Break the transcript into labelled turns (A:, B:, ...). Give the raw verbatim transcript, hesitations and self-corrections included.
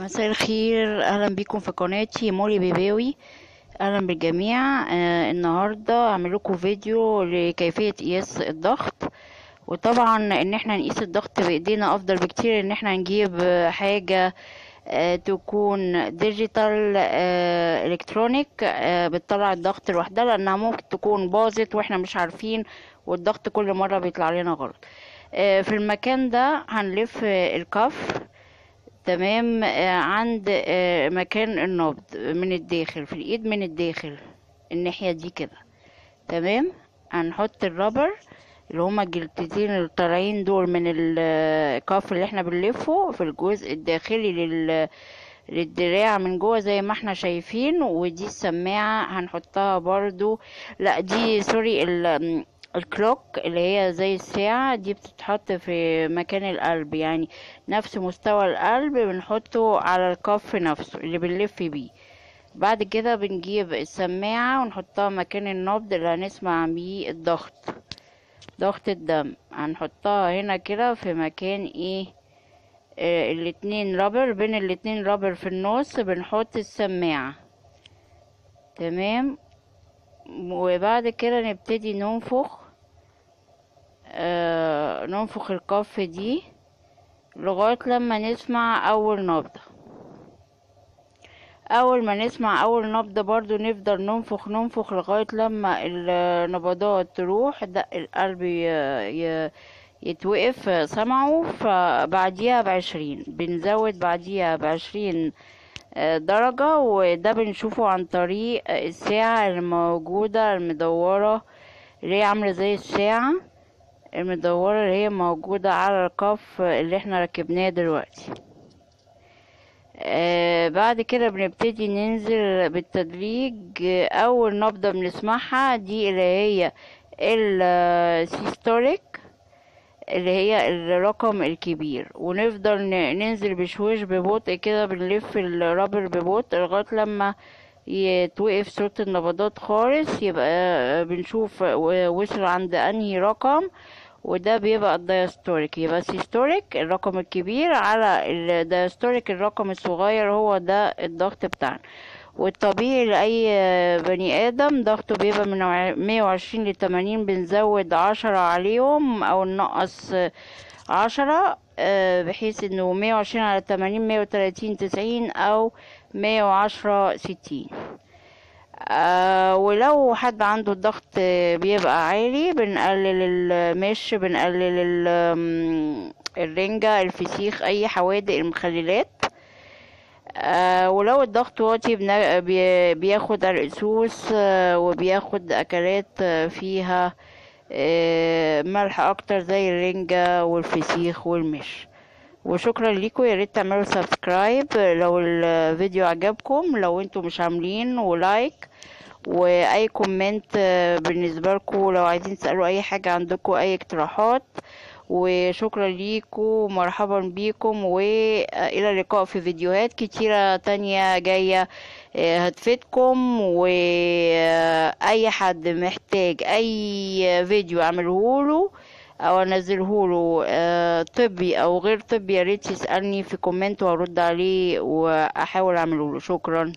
A: مساء الخير، اهلا بيكم في قناتي مولي بيباوي. اهلا بالجميع. آه النهارده هعمل لكم فيديو لكيفيه قياس الضغط. وطبعا ان احنا نقيس الضغط بايدينا افضل بكتير ان احنا نجيب آه، حاجه آه تكون ديجيتال آه الكترونيك آه بتطلع الضغط لوحدها، لانها ممكن تكون باظت واحنا مش عارفين، والضغط كل مره بيطلع لنا غلط. آه في المكان ده هنلف آه، الكف. تمام. آه، عند آه، مكان النبض من الداخل في الايد، من الداخل الناحية دي كده. تمام. هنحط الرابر اللي هما الجلدتين اللي طالعين دول من الكف اللي احنا بنلفه في الجزء الداخلي لل للدراع من جوه زي ما احنا شايفين. ودي السماعة هنحطها برضو. لا، دي سوري ال الكلوك اللي هي زي الساعة دي بتتحط في مكان القلب، يعني نفس مستوى القلب بنحطه على الكف نفسه اللي بنلف بيه. بعد كده بنجيب السماعة ونحطها مكان النبض اللي هنسمع بيه الضغط، ضغط الدم. هنحطها هنا كده في مكان ايه، آه، الاتنين رابر، بين الاتنين رابر في النص بنحط السماعة. تمام. وبعد كده نبتدي ننفخ، آه ننفخ الكف دي لغاية لما نسمع أول نبضة. أول ما نسمع أول نبضة برضو نفضل ننفخ ننفخ لغاية لما النبضات تروح، دق القلب ي... ي... يتوقف سمعه. فبعديها بعشرين بنزود، بعديها بعشرين آه، درجة. وده بنشوفه عن طريق الساعة الموجودة المدورة اللي هي عاملة زي الساعة المدورة اللي هي موجودة على الكف اللي احنا ركبناه دلوقتي. آه بعد كده بنبتدي ننزل بالتدريج. آه، أول نبضة بنسمعها دي اللي هي السيستوليك، اللي هي الرقم الكبير. ونفضل ن- ننزل بشويش ببطء كده، بنلف الرابر ببطء لغاية لما يتوقف صوت النبضات خالص. يبقى بنشوف و- وصل عند انهي رقم، وده بيبقى الدايستوريك. يبقى السيستوريك الرقم الكبير على الدايستوريك الرقم الصغير، هو ده الضغط بتاعنا. والطبيعي لأي بني آدم ضغطه بيبقى من مية وعشرين لتمانين، بنزود عشرة عليهم أو ننقص عشرة، آه، بحيث انه مية وعشرين على تمانين مية وتلاتين تسعين أو مية وعشرة ستين. آه ولو حد عنده الضغط بيبقى عالي بنقلل المش، بنقلل ال- آم، الرنجة، الفسيخ، أي حوادق، المخللات. آه ولو الضغط واطي بنا- بي- بياخد عرقسوس، آه وبياخد أكلات آه، فيها آه ملح أكتر زي الرنجة والفسيخ والمش. وشكرا ليكم، يا ريت تعملوا سبسكرايب لو الفيديو عجبكم، لو انتم مش عاملين، ولايك واي كومنت آه، بالنسبه لكم لو عايزين تسالوا اي حاجه، عندكم اي اقتراحات. وشكرا ليكم، مرحبا بيكم، والى اللقاء في فيديوهات كتيره تانية جايه آه، هتفيدكم. واي حد محتاج اي فيديو اعمله له او انزله له آه، طبي او غير طبي، يا ريت يسالني في كومنت وارد عليه واحاول اعمله له. شكرا.